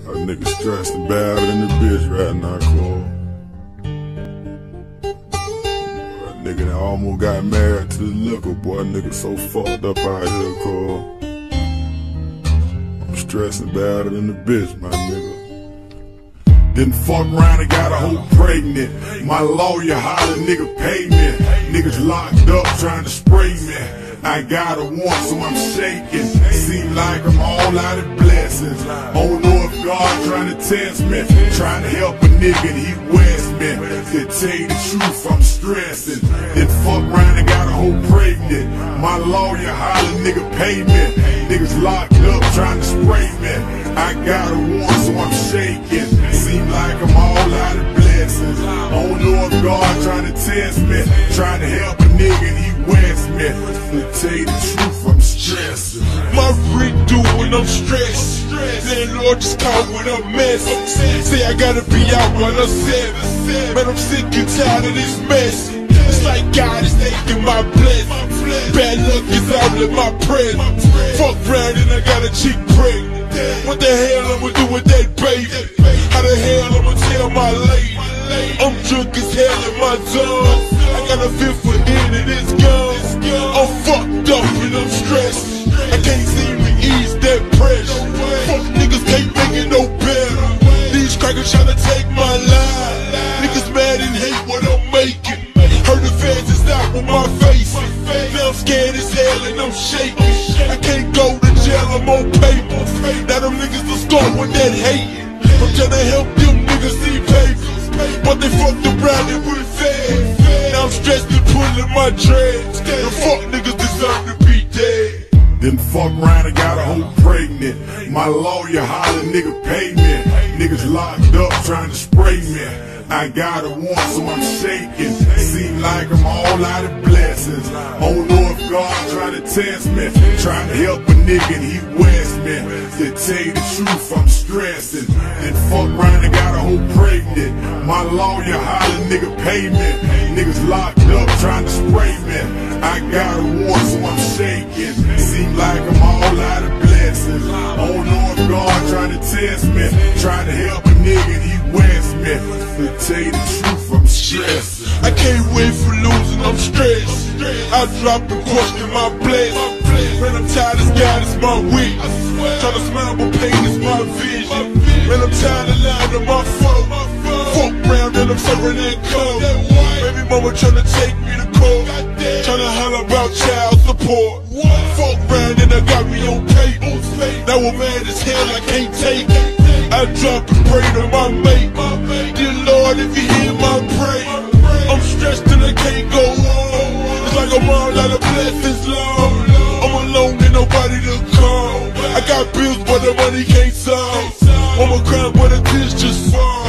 A nigga stressed and bad in the bitch right now, Cole. A nigga that almost got married to the liquor, boy. A nigga so fucked up out here, Cole. I'm stressing bad in the bitch, my nigga. Didn't fuck around and got a hoe pregnant. My lawyer hollered, nigga pay me. Niggas locked up trying to spray me. I got a warrant, so I'm shaking. Seem like I'm all out of blessings. Don't know if God trying to test me. Trying to help a nigga and he west me. To tell you the truth, I'm stressing. Then fuck around and got a hoe pregnant. My lawyer hollered, nigga pay me. Niggas locked up trying to spray me. I got a warrant, so I'm shaking. Seem like I'm all out of blessings. Don't know if God trying to test me. Trying to help a nigga and he west me. To tell you the truth, I'm stressing. My freak do when I'm stressed. Landlord just caught with a mess. Say I gotta be out when I'm 7. Man, I'm sick and tired of this mess. It's like God is taking my blessing. Bad luck is out of my presence. Fuck round and I got a chick pregnant. What the hell I'ma do with that baby? How the hell I'ma tell my lady? I'm drunk as hell in my zone. I got a feel for hitting this gun. I'm fucked up and I'm stressed. I can't seem to ease that pressure. Fuck niggas can't make it no better. These crackers tryna take my life. Niggas mad and hate what I'm making. Heard the feds is out with my face. Now I'm scared as hell and I'm shaking. I can't go to jail, I'm on paper. Now them niggas will start with that hating. I'm tryna help them niggas see papers, but they fucked around and went fast. Now I'm stressed and pulling my dreads. The fuck niggas deserve to be dead. Then fuck around and got a hoe pregnant. My lawyer hollered, nigga pay me. Niggas locked up trying to spray me. I got a warrant, so I'm shaking. Seem like I'm all out of blessings. Don't know if God trying to test me. Trying to help a nigga and he west me. To tell you the truth, I'm stressing. Then fuck around and got a hoe pregnant. My lawyer hollered, nigga pay me. Niggas locked up trying to spray me. I got a warrant, so I'm shaking. Seem like I'm all out of blessings. Don't know if God trying to test me. Trying to help a nigga and he west me. To tell you the truth, I'm stressing. I can't wait for losing, I'm stressed. I drop and question my blessing. Man, I'm tired of God, it's my week. Tryna smile, but pain is my vision. Man, I'm tired of lying to my folk. Fuck round and I'm serving that coke. Baby mama tryna take me to court. Tryna holler about child support. Fuck round and I got me on paper. Now I'm mad as hell, I can't take it. I drop and pray to my mate. Dear Lord, if you hear my prayer, I'm stressed and I can't go on. It's like I'm all out of blessings, Lord. I'm alone and nobody to call. I got bills but the money can't solve. I'm a cry but the tears just fall.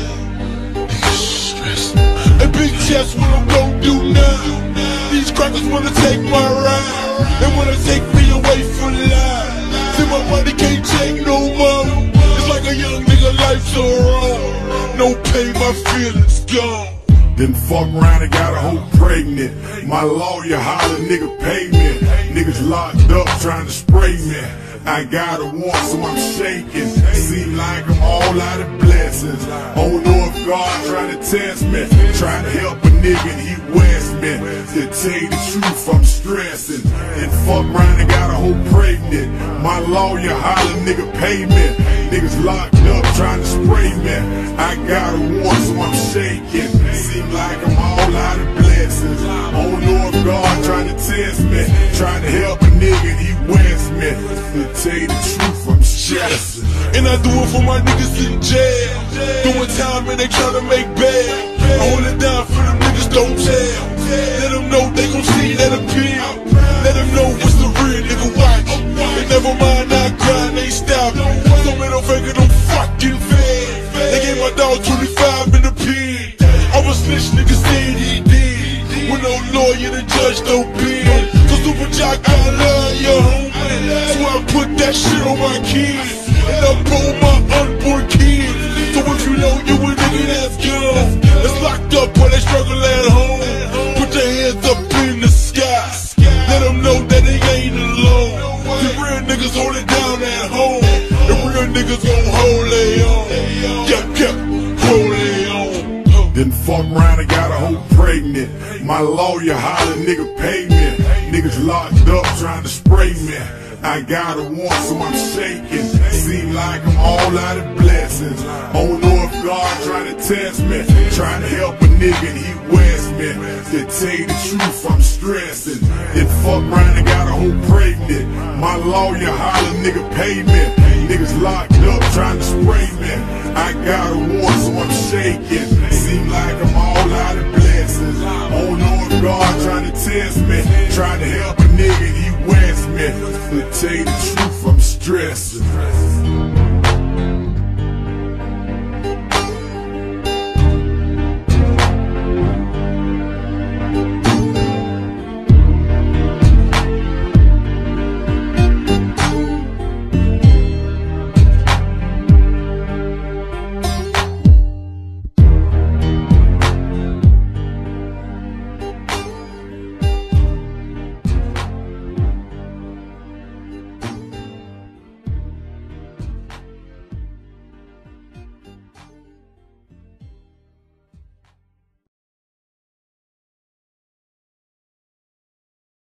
Stressed. A big chest, what I'm gon' do now? These crackers wanna take my ride. They wanna take me away from life. See my money can't take no more. Like a young nigga, life so wrong. No pain, my feelings gone. Then fuck around and got a hoe pregnant. My lawyer hollered, nigga pay me. Niggas locked up trying to spray me. I got a warrant, so I'm shaking. Seem like I'm all out of blessings. Don't know if God trying to test me. Trying to help a nigga and he west me. To tell you the truth, I'm stressing. And fuck around and got a hoe pregnant. My lawyer hollered, nigga pay me. Niggas locked up trying to spray me. I got a warrant, so I'm shaking. Seem like I'm all out of blessings. Don't know if God trying to test me. Trying to help a nigga and he west me. To tell you the truth, I'm stressing. And I do it for my niggas in jail. Doing time and they tryna make bail. I hold it down for them niggas, don't tell. Let them know they gon' see that appeal. Let them know what's the real nigga watch. And never mind, I grind, they stop. So middle finger, don't fucking fail. They gave my dog 25 in the pen. I was snitch, niggas said he did. With no lawyer, the judge don't bid. So Super Jock, I love you, homie. So I put that shit on my kids. And I pull my unborn kids. So if you know you a nigga that's gone, that's locked up while they struggle at home. Put your hands up in the sky. Let them know that they ain't alone. The real niggas hold it down at home. The real niggas gon' hold holy on. Yep, holy on. Then fuck around and got a hoe pregnant. My lawyer hollered, nigga pay me. Niggas locked up trying to spray me. I got a warrant, so I'm shaking. Seem like I'm all out of blessings. Don't know if God trying to test me, trying to help a nigga and he west me. To tell you the truth, I'm stressing. Then fuck around and got a hoe pregnant. My lawyer holler, nigga pay me. Niggas locked up trying to spray me. I got a warrant, so I'm shaking. Seem like I'm all out of blessings. Don't know if God trying to test me, trying to help a nigga and he west me. To tell you the truth, I'm stressing.